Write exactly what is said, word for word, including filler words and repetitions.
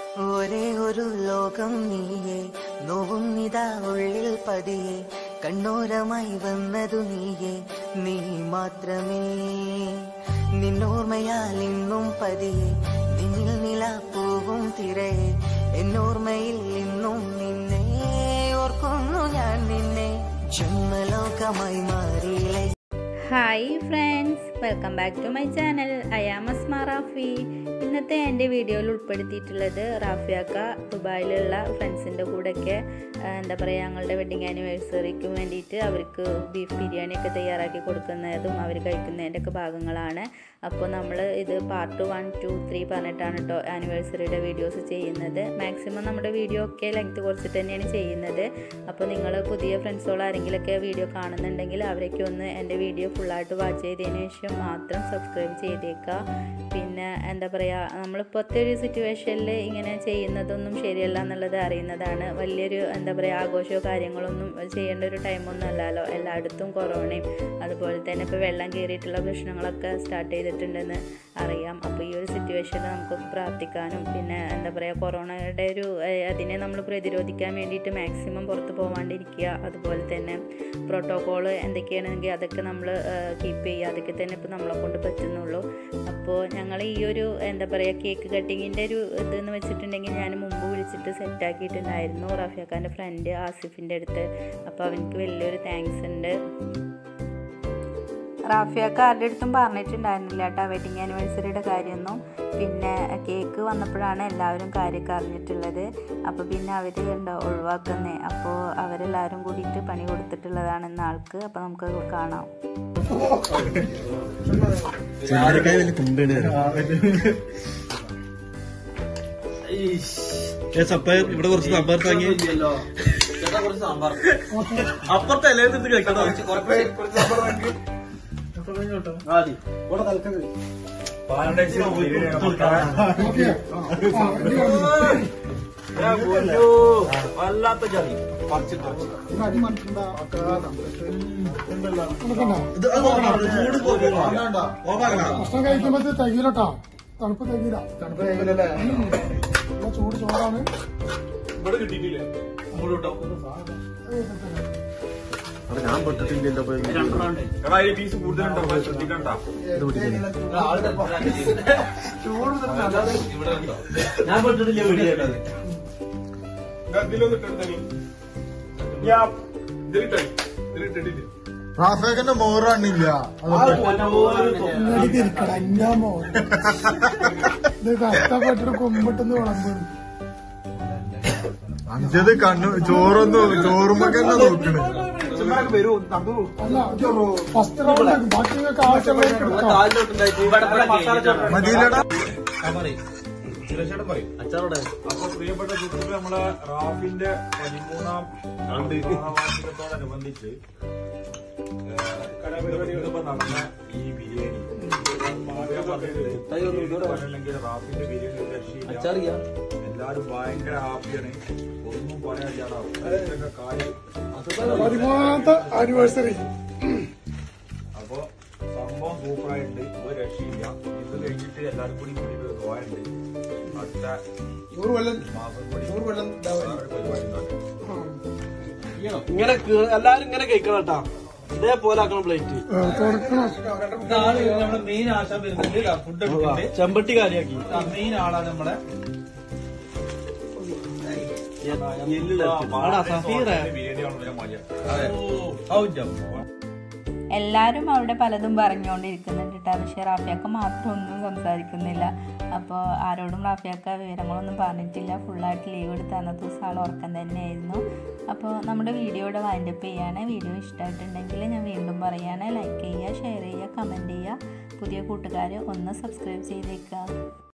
ഒരേ ഒരു ലോകം നീയേ, നോവും നിതാ ഉള്ളിൽ പതിയെ, കണ്ണോരമായി വന്നതു നീയേ, നീ മാത്രമേ. നിന്നോർമ്മയാൽ ഇന്നും പതിയെ, നിന്നിൽ നിലാപ്പൂവും തിരയെ, എന്നോർമ്മയിൽ ഇന്നും നിന്നെ ഓർക്കുന്നു ഞാൻ, നിന്നെ ജന്മലോകമായി മാറിയില്ലേ. Hi friends, welcome back to my channel. I am Asma Rafi. ഇന്നത്തെ എൻ്റെ വീഡിയോയിൽ ഉൾപ്പെടുത്തിയിട്ടുള്ളത് റാഫിയാക്ക ദുബായിലുള്ള ഫ്രണ്ട്സിൻ്റെ കൂടെയൊക്കെ എന്താ പറയുക ഞങ്ങളുടെ വെഡിങ് ആനിവേഴ്സറിക്ക് വേണ്ടിയിട്ട് അവർക്ക് ബീഫ് ബിരിയാണിയൊക്കെ തയ്യാറാക്കി കൊടുക്കുന്നതും അവർ കഴിക്കുന്നതിൻ്റെ ഒക്കെ ഭാഗങ്ങളാണ്. അപ്പോൾ നമ്മൾ ഇത് പാർട്ട് വൺ ടു ത്രീ പറഞ്ഞിട്ടാണ് കേട്ടോ ആനിവേഴ്സറിയുടെ വീഡിയോസ് ചെയ്യുന്നത്. മാക്സിമം നമ്മുടെ വീഡിയോ ഒക്കെ ലെങ്ത് കുറച്ചിട്ട് തന്നെയാണ് ചെയ്യുന്നത്. അപ്പോൾ നിങ്ങൾ പുതിയ ഫ്രണ്ട്സുകൾ ആരെങ്കിലുമൊക്കെ വീഡിയോ കാണുന്നുണ്ടെങ്കിൽ അവരൊക്കെ ഒന്ന് എൻ്റെ വീഡിയോ ഫുള്ളായിട്ട് വാച്ച് ചെയ്തതിന് ശേഷം മാത്രം സബ്സ്ക്രൈബ് ചെയ്തേക്കുക. പിന്നെ എന്താ പറയുക, നമ്മളിപ്പോഴത്തെ ഒരു സിറ്റുവേഷനിൽ ഇങ്ങനെ ചെയ്യുന്നതൊന്നും ശരിയല്ല എന്നുള്ളത് അറിയുന്നതാണ്. വലിയൊരു എന്താ പറയുക ആഘോഷമോ കാര്യങ്ങളൊന്നും ചെയ്യേണ്ട ഒരു ടൈമൊന്നും അല്ലല്ലോ. എല്ലായിടത്തും കൊറോണയും അതുപോലെ തന്നെ ഇപ്പോൾ വെള്ളം കയറിയിട്ടുള്ള പ്രശ്നങ്ങളൊക്കെ സ്റ്റാർട്ട് ചെയ്തിട്ടുണ്ടെന്ന് അറിയാം. അപ്പോൾ ഈ ഒരു സിറ്റുവേഷനിൽ നമുക്ക് പ്രാർത്ഥിക്കാനും പിന്നെ എന്താ പറയുക കൊറോണയുടെ ഒരു അതിനെ നമ്മൾ പ്രതിരോധിക്കാൻ വേണ്ടിയിട്ട് മാക്സിമം പുറത്ത് പോകാണ്ടിരിക്കുക. അതുപോലെ തന്നെ പ്രോട്ടോക്കോള് എന്തൊക്കെയാണെങ്കിൽ അതൊക്കെ നമ്മൾ കീപ്പ് ചെയ്യുക. അതൊക്കെ തന്നെ ഇപ്പോൾ നമ്മളെ കൊണ്ട് പറ്റുന്നുള്ളൂ. അപ്പോൾ ഞങ്ങൾ ഈ ഒരു എന്താ പറയുക കേക്ക് കട്ടിങ്ങിൻ്റെ ഒരു ഇതെന്ന് വെച്ചിട്ടുണ്ടെങ്കിൽ ഞാൻ മുമ്പ് വിളിച്ചിട്ട് സെറ്റാക്കിയിട്ടുണ്ടായിരുന്നു റാഫിയാക്കാൻ്റെ ഫ്രണ്ട് ആസിഫിൻ്റെ അടുത്ത്. അപ്പോൾ അവനക്ക് വലിയൊരു താങ്ക്സ് ഉണ്ട്. റാഫിയാക്ക ആരുടെ അടുത്തും പറഞ്ഞിട്ടുണ്ടായിരുന്നില്ല കേട്ടോ വെഡിങ് ആനിവേഴ്സറിയുടെ കാര്യമൊന്നും. പിന്നെ കേക്ക് വന്നപ്പോഴാണ് എല്ലാവരും കാര്യമൊക്കെ അറിഞ്ഞിട്ടുള്ളത്. അപ്പോൾ പിന്നെ അവർ ഉണ്ടോ ഒഴിവാക്കുന്നേ. അപ്പോൾ അവരെല്ലാവരും കൂടിയിട്ട് പണി കൊടുത്തിട്ടുള്ളതാണ് ഇന്ന് ആൾക്ക്. അപ്പോൾ നമുക്ക് കാണാം. ഇവിടെ കുറച്ച് സാമ്പാർ താങ്ങി അപ്പുറത്തെ എല്ലാവരും കഴിക്കട്ടോ. വല്ലാത്ത ചളി ഭക്ഷണം കഴിക്കുമ്പോ തകീലട്ടോ, തണുപ്പ് തകീല. തണുപ്പ് തകീലല്ലേ? ചൂട് ചോറാണ്. ഇവിടെ കിട്ടിയിട്ടില്ലേ അങ്ങോട്ടോ? ഞാൻ പെട്ടിട്ടില്ലല്ലോ. പീസ് കൂടുതലുണ്ടോ ശ്രദ്ധിക്കണ്ട. ഞാൻ പെട്ടിട്ടില്ല വീഡിയോ. റാഫേക്കന്റെ മോറാണില്ല. എന്റെ മോൻ ഇത് കഷ്ടപ്പെട്ടിട്ട് കുമ്പിട്ടെന്ന് വിളമ്പുന്നു. അഞ്ചത് കണ്ണു ചോറൊന്നും ചോറുമ്പൊക്കെ നോക്കണേ. ഫസ്റ്റ് റൗണ്ട് ബാക്കിയൊക്കെ മതിയില്ലടാ. അപ്പൊ പ്രിയപ്പെട്ട സുഹൃത്തുക്കളെ, നമ്മളെ റാഫിന്റെ പതിമൂന്നാം വാർഷികത്തോടനുബന്ധിച്ച് കലാപരിപാടികളിപ്പോ നടന്ന ഈ ബിരിയാണി അല്ലെങ്കിൽ റാഫിന്റെ ബിരിയാണി രക്ഷയില്ല. എല്ലാരും ഭയങ്കര ഹാപ്പിയാണ്. ഒന്നും പറയാനില്ലാതെ കാര്യം പതിമൂന്നാമത്തെ ആനിവേഴ്സറി. അപ്പൊ സംഭവം സൂപ്പറായിട്ടുണ്ട്. ഒരു രക്ഷയില്ല. ഇത് കഴിഞ്ഞിട്ട് എല്ലാരും കൂടി കൂടി പോയുണ്ട്. അടുത്ത മാസം കൂടി ഇങ്ങനെ എല്ലാരും ഇങ്ങനെ കഴിക്കണം കേട്ടാ. ഇതേപോലെ ആക്കണം പ്ലേറ്റ്. നമ്മുടെ മെയിൻ ആശാൻ വരുന്നുണ്ട് ഫുഡ് ചെമ്പട്ടി കാര്യാക്കി. മെയിൻ ആളാണ് നമ്മളെ എല്ലാവരും അവിടെ പലതും പറഞ്ഞുകൊണ്ടിരിക്കുന്നുണ്ട് കേട്ടോ. പക്ഷേ റാഫിയാക്ക മാത്രം ഒന്നും സംസാരിക്കുന്നില്ല. അപ്പോൾ ആരോടും റാഫിയാക്ക വിവരങ്ങളൊന്നും പറഞ്ഞിട്ടില്ല. ഫുള്ളായിട്ട് ലീവ് എടുത്ത് അന്നത്തെ ദിവസം ആൾ ഉറക്കം തന്നെയായിരുന്നു. അപ്പോൾ നമ്മുടെ വീഡിയോയുടെ വൈൻഡപ്പ് ചെയ്യാണ്. വീഡിയോ ഇഷ്ടമായിട്ടുണ്ടെങ്കിൽ ഞാൻ വീണ്ടും പറയാണ്, ലൈക്ക് ചെയ്യുക, ഷെയർ ചെയ്യുക, കമൻറ്റ് ചെയ്യുക. പുതിയ കൂട്ടുകാർ ഒന്ന് സബ്സ്ക്രൈബ് ചെയ്തേക്കുക.